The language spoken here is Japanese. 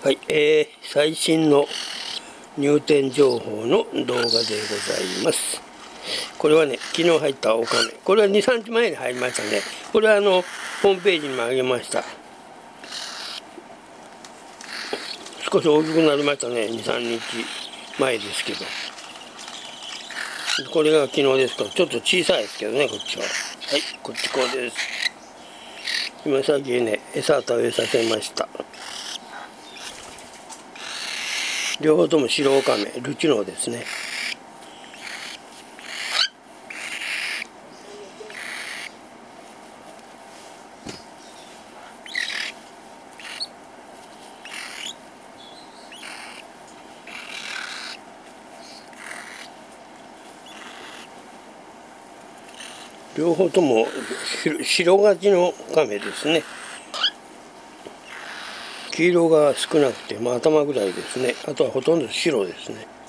はい、最新の入店情報の動画でございます。これはね、昨日入ったお金。これは2、3日前に入りましたね。これはホームページにも上げました。少し大きくなりましたね。2、3日前ですけど。これが昨日ですから、ちょっと小さいですけどね、こっちは。はい、こっちこうです。今さっきね、餌食べさせました。両方とも白オカメ、ルチノーですね。両方とも白勝ちのカメですね。黄色が少なくて、頭ぐらいですね。あとはほとんど白ですね。